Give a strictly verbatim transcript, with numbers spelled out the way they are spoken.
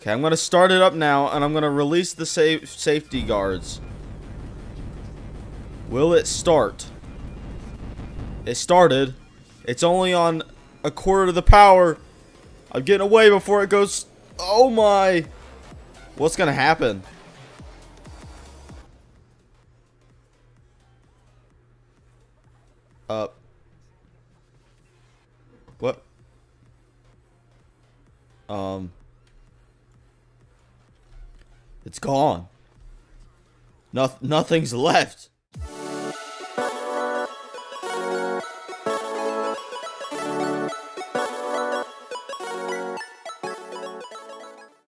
Okay, I'm gonna start it up now, and I'm gonna release the sa safety guards. Will it start? It started. It's only on a quarter of the power. I'm getting away before it goes. Oh my. What's gonna happen? Uh. What? Um. It's gone. No, nothing's left.